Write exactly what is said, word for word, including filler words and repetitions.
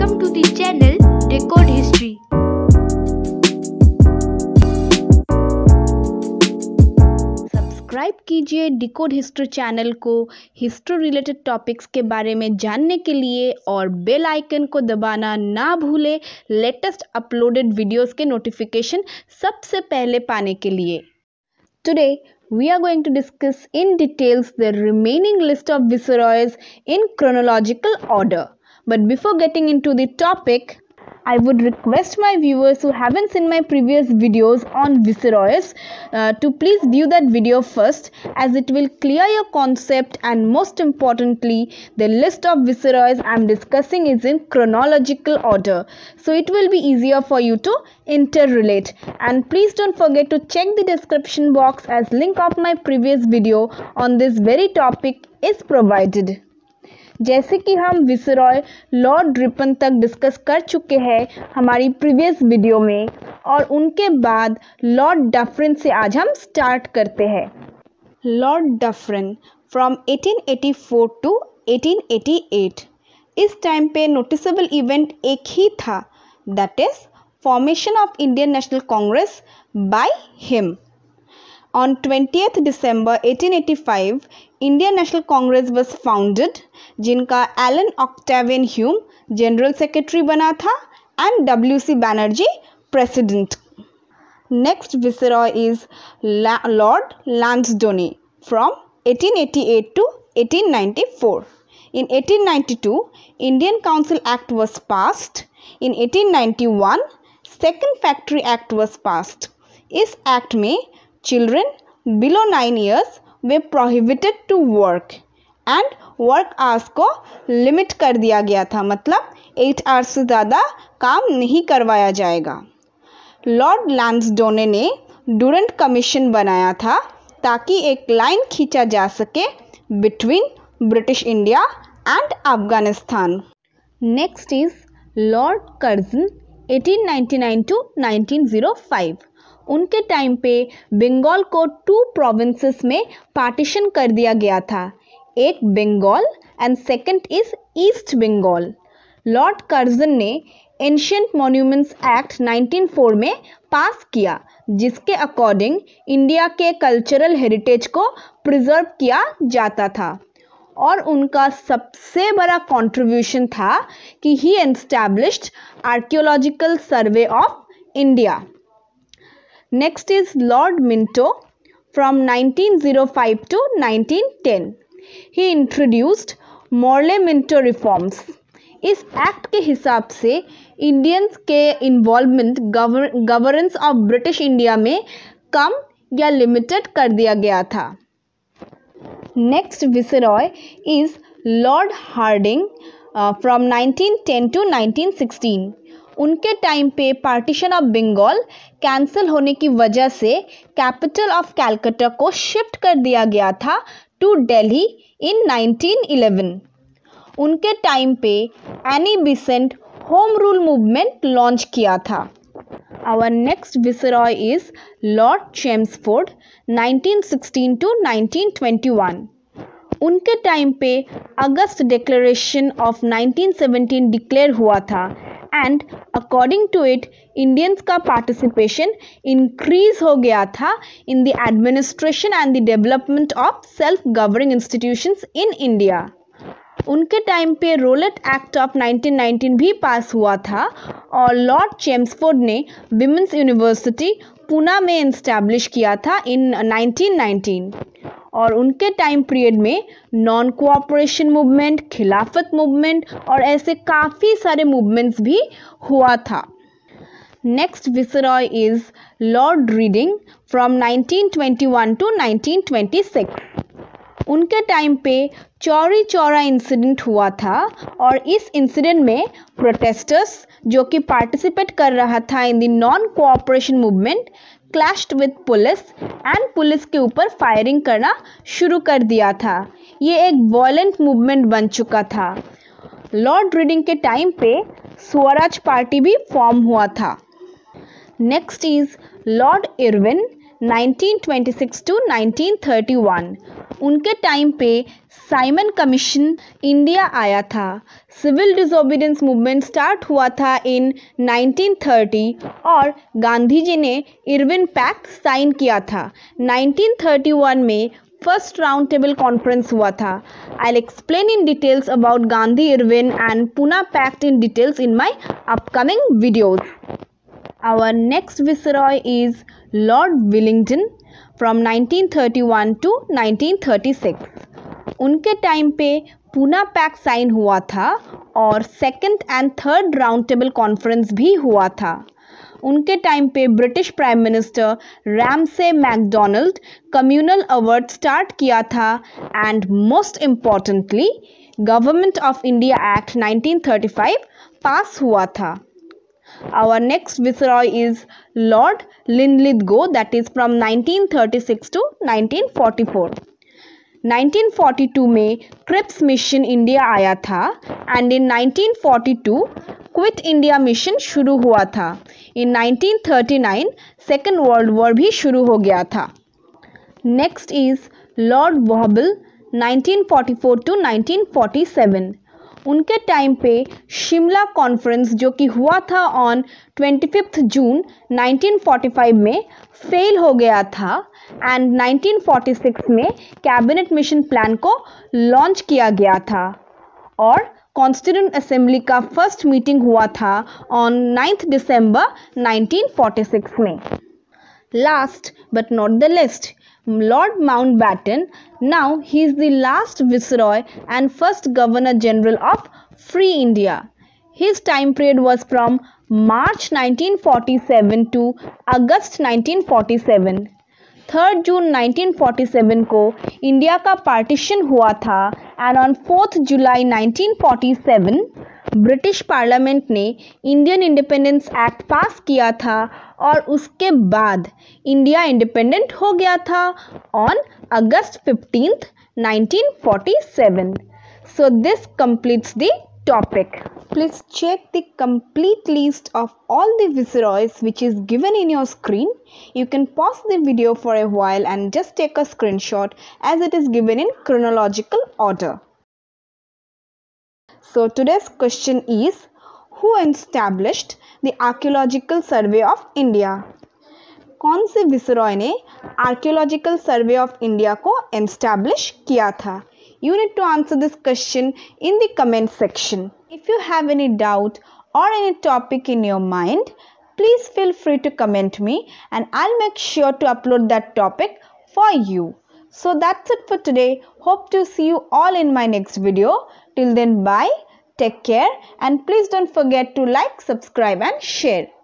Welcome to the channel Decode History. Subscribe कीजिए decode history channel को history related topics के बारे में जानने के लिए और बेल आइकन को दबाना ना भूले लेटेस्ट अपलोडेड वीडियोस के नोटिफिकेशन सबसे पहले पाने के लिए। Today we are going to discuss in details the remaining list of viceroys in chronological order. But before getting into the topic, I would request my viewers who haven't seen my previous videos on viceroys uh, to please view that video first, as it will clear your concept, and most importantly the list of viceroys I am discussing is in chronological order, so it will be easier for you to interrelate. And please don't forget to check the description box, as link of my previous video on this very topic is provided. जैसे कि हम viceroy lord Ripon तक discuss कर चुके हैं हमारी previous video में, और उनके बाद लॉर्ड डफरिन से आज हम स्टार्ट करते हैं। Lord Dufferin from eighteen eighty four to eighteen eighty eight. इस टाइम पे नोटिसेबल इवेंट एक ही था, that is formation of Indian National Congress by him. On twentieth December eighteen eighty-five, Indian National Congress was founded, जिनका Allan Octavian Hume general secretary बना था and W C Banerjee president. Next viceroy is Lord Lansdowne from eighteen eighty-eight to eighteen ninety-four. In eighteen ninety-two, Indian Council Act was passed. In eighteen ninety-one, Second Factory Act was passed. इस act में children below nine years were prohibited to work and work hours को limit कर दिया गया था, मतलब eight hours से ज़्यादा काम नहीं करवाया जाएगा। लॉर्ड लैंसडोने ने डूरेंट कमीशन बनाया था ताकि एक लाइन खींचा जा सके between British India and Afghanistan. Next is Lord Curzon eighteen ninety-nine to nineteen oh five। उनके टाइम पे बंगाल को टू प्रोविंसेस में पार्टीशन कर दिया गया था, एक Bengal and second is east Bengal. Lord Curzon ने ancient monuments act nineteen oh four में पास किया, जिसके अकॉर्डिंग इंडिया के कल्चरल हेरिटेज को प्रिजर्व किया जाता था, और उनका सबसे बड़ा कंट्रीब्यूशन था कि he established archaeological survey of India. Next is Lord Minto from nineteen oh five to nineteen ten. He introduced Morley-Minto reforms. इस एक्ट के हिसाब से इंडियंस के involvement governance of British India में कम या लिमिटेड कर दिया गया था। Next viceroy is Lord Hardinge from nineteen ten to nineteen sixteen. उनके टाइम पे पार्टीशन ऑफ बंगाल कैंसिल होने की वजह से कैपिटल ऑफ कैलकाटा को शिफ्ट कर दिया गया था to Delhi in nineteen eleven. उनके टाइम पे Annie Besant home rule movement launch किया था। Our next viceroy is Lord Chelmsford nineteen sixteen to nineteen twenty one. उनके टाइम पे August declaration of nineteen seventeen declare हुआ था, and according to it Indians का participation increase हो गया था in the administration and the development of self governing institutions in India. उनके time पे roulette act of nineteen nineteen भी pass हुआ था, और लॉर्ड चेम्सफोर्ड ने विमेंस यूनिवर्सिटी पूना में इस्टेब्लिश किया था इन नाइनटीन नाइनटीन। और उनके टाइम पीरियड में non cooperation movement, Khilafat movement और ऐसे काफ़ी सारे मूवमेंट्स भी हुआ था। Next viceroy is Lord Reading from nineteen twenty one to nineteen twenty six. उनके टाइम पे चौरी चौरा इंसिडेंट हुआ था, और इस इंसिडेंट में प्रोटेस्टर्स जो कि पार्टिसिपेट कर रहा था in the non cooperation movement clashed with police and police के ऊपर फायरिंग करना शुरू कर दिया था। ये एक वॉयलेंट मूवमेंट बन चुका था। लॉर्ड रीडिंग के टाइम पे स्वराज पार्टी भी फॉर्म हुआ था। Next is Lord Irwin nineteen twenty six to nineteen thirty one. उनके टाइम पे साइमन कमीशन इंडिया आया था। सिविल डिसोबीडियंस मूवमेंट स्टार्ट हुआ था इन नाइनटीन थर्टी और गांधी जी ने इरविन पैक्ट साइन किया था। नाइनटीन थर्टी वन में फर्स्ट राउंड टेबल कॉन्फ्रेंस हुआ था। I will explain in details about Gandhi Irwin and Poona pact in details in my upcoming videos. Our next viceroy is Lord Wellington from nineteen thirty one to nineteen thirty six. उनके time पे Poona pact sign हुआ था और second and third round table conference भी हुआ था। उनके time पे British prime minister Ramsay McDonald communal award start किया था and most importantly government of India act nineteen thirty five pass हुआ था। Our next viceroy is Lord Linlithgow, that is from nineteen thirty six to nineteen forty four. Nineteen forty two में Cripps mission India आया था and in nineteen forty two quit India mission शुरू हुआ था। In nineteen thirty nine second world war भी शुरू हो गया था। Next is Lord Wavell nineteen forty four to nineteen forty seven. उनके टाइम पे शिमला कॉन्फ्रेंस जो कि हुआ था on twenty fifth June nineteen forty five में फेल हो गया था एंड नाइनटीन फोर्टी सिक्स में कैबिनेट मिशन प्लान को लॉन्च किया गया था और कॉन्स्टिट्यूएंट असेंबली का फर्स्ट मीटिंग हुआ था on ninth December nineteen forty six में। Last but not the least, Lord Mountbatten, now he is the last viceroy and first governor general of Free India. His time period was from March nineteen forty seven to August nineteen forty seven. Third June nineteen forty seven को India का partition हुआ था and on fourth July nineteen forty seven British parliament ने Indian independence act pass किया था और उसके बाद इंडिया इंडिपेंडेंट हो गया था on August fifteenth nineteen forty seven. So this completes the topic. Please check the complete list of all the viceroys which is given in your screen. You can pause the video for a while and just take a screenshot as it is given in chronological order. So today's question is, who established the Archaeological Survey of India? कौन से viceroy ने archaeological survey of India को establish किया था? You need to answer this question in the comment section. If you have any doubt or any topic in your mind, please feel free to comment me and I'll make sure to upload that topic for you. So that's it for today. Hope to see you all in my next video. Till then, bye, take care and please don't forget to like, subscribe and share.